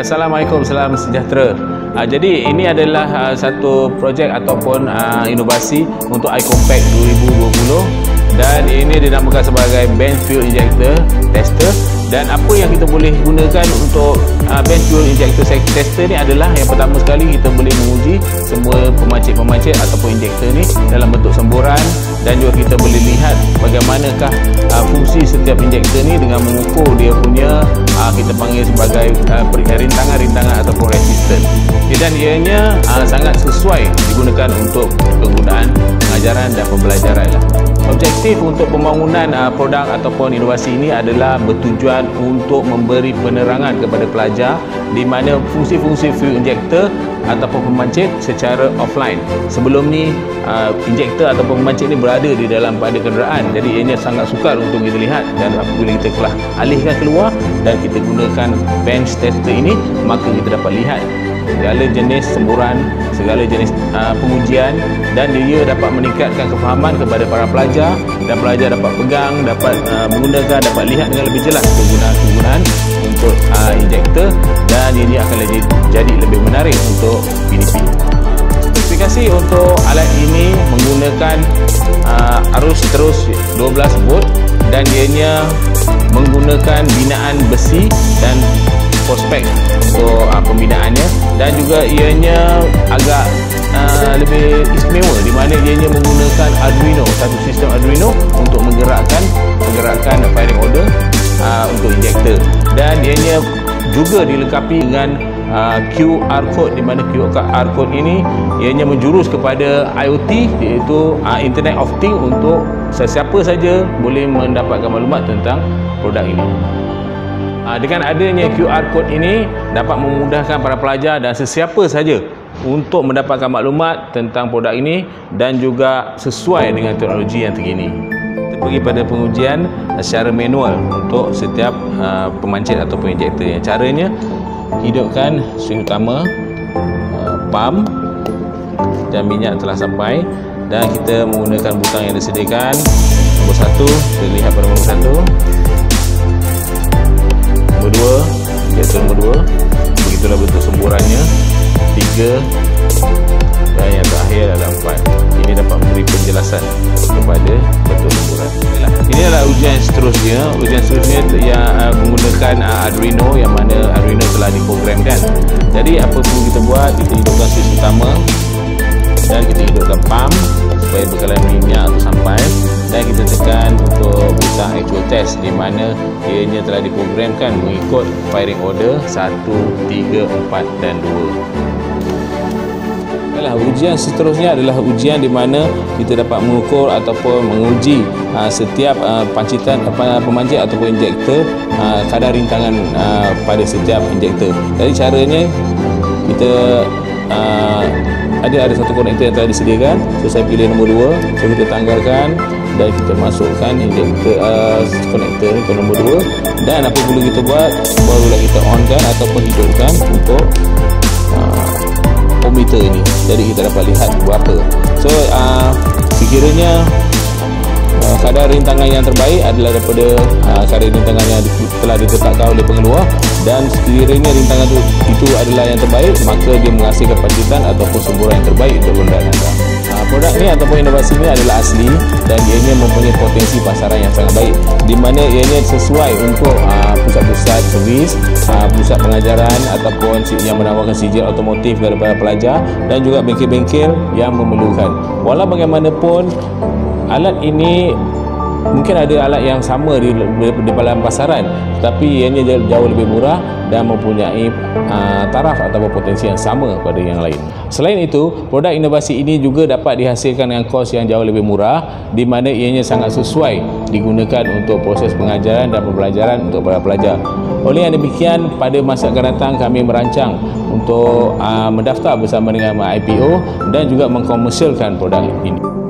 Assalamualaikum, salam sejahtera. Jadi ini adalah satu projek ataupun inovasi untuk iCompact 2020 dan ini dinamakan sebagai bench fuel injector tester. Dan apa yang kita boleh gunakan untuk bench fuel injector tester ni adalah yang pertama sekali kita boleh menguji semua pemancit-pemancit ataupun injektor ni dalam bentuk semburan, dan juga kita boleh lihat bagaimanakah fungsi setiap injektor ni dengan mengukur dia punya kita panggil sebagai rintangan-rintangan ataupun resisten. Dan ianya sangat sesuai digunakan untuk penggunaan pengajaran dan pembelajaran lah. Objektif untuk pembangunan produk ataupun inovasi ini adalah bertujuan untuk memberi penerangan kepada pelajar di mana fungsi-fungsi fuel injector ataupun pemancit secara offline. Sebelum ni injektor ataupun pemancit ni berada di dalam pada kenderaan, jadi ianya sangat sukar untuk kita lihat, dan apabila kita telah alihkan keluar dan kita gunakan bench tester ini, maka kita dapat lihat segala jenis semburan, segala jenis pengujian, dan dia dapat meningkatkan kefahaman kepada para pelajar, dan pelajar dapat pegang, dapat menggunakan, dapat lihat dengan lebih jelas penggunaan untuk injektor, dan ini akan jadi lebih menarik untuk PDP. Spesifikasi untuk alat ini menggunakan arus terus 12 volt, dan ianya menggunakan binaan besi dan prospek untuk pembinaannya, dan juga ianya agak lebih istimewa di mana ianya menggunakan Arduino, satu sistem Arduino untuk menggerakkan firing order untuk injektor, dan ianya juga dilengkapi dengan QR code, di mana QR code ini ianya menjurus kepada IoT, iaitu Internet of Things, untuk sesiapa saja boleh mendapatkan maklumat tentang produk ini. Dengan adanya QR code ini dapat memudahkan para pelajar dan sesiapa saja untuk mendapatkan maklumat tentang produk ini dan juga sesuai dengan teknologi yang terkini. Kita pergi pada pengujian secara manual untuk setiap pemancit ataupun injektor. Caranya, hidupkan swing utama, pump, dan minyak telah sampai, dan kita menggunakan butang yang disediakan. Nombor 1, kita lihat pada nombor 1. Nombor 2, injektor nombor 2, begitulah bentuk semburannya. 3, dan yang terakhir adalah 4. Ini dapat memberi penjelasan kepada bentuk semburan. Ini adalah ujian seterusnya. Ujian seterusnya yang menggunakan Arduino, yang mana Arduino telah diprogramkan. Jadi apa perlu kita buat? Kita hidupkan switch utama, dan kita hidupkan pump supaya bekalan minyak itu sampai, dan kita tekan untuk butang actual test, di mana ianya telah diprogramkan mengikut firing order 1, 3, 4 dan 2. Ujian seterusnya adalah ujian di mana kita dapat mengukur ataupun menguji setiap pancitan pemancit ataupun injektor, kadar rintangan pada setiap injektor. Jadi caranya, kita ada satu konektor yang telah disediakan. So saya pilih nombor 2, so kita tanggalkan dan kita masukkan injektor konektor ke nombor 2, dan apa perlu kita buat, barulah kita onkan ataupun hidupkan untuk ohmmeter ini. Jadi kita dapat lihat berapa. So sekiranya kadar rintangan yang terbaik adalah daripada kadar rintangan yang telah ditetapkan oleh pengeluar, dan sekiranya rintangan itu adalah yang terbaik, maka dia menghasilkan pancitan ataupun semburan yang terbaik untuk kenderaan anda. Produk ni ataupun inovasi ini adalah asli, dan ianya mempunyai potensi pasaran yang sangat baik, di mana ianya sesuai untuk pusat-pusat servis, pusat pengajaran ataupun yang menawarkan sijil otomotif kepada pelajar, dan juga bengkel-bengkel yang memerlukan. Walau bagaimanapun, alat ini mungkin ada alat yang sama di dalam pasaran, tetapi ianya jauh lebih murah dan mempunyai taraf ataupun potensi yang sama pada yang lain. Selain itu, produk inovasi ini juga dapat dihasilkan dengan kos yang jauh lebih murah, di mana ianya sangat sesuai digunakan untuk proses pengajaran dan pembelajaran untuk para pelajar. Oleh yang demikian, pada masa akan datang kami merancang untuk mendaftar bersama dengan IPO dan juga mengkomersialkan produk ini.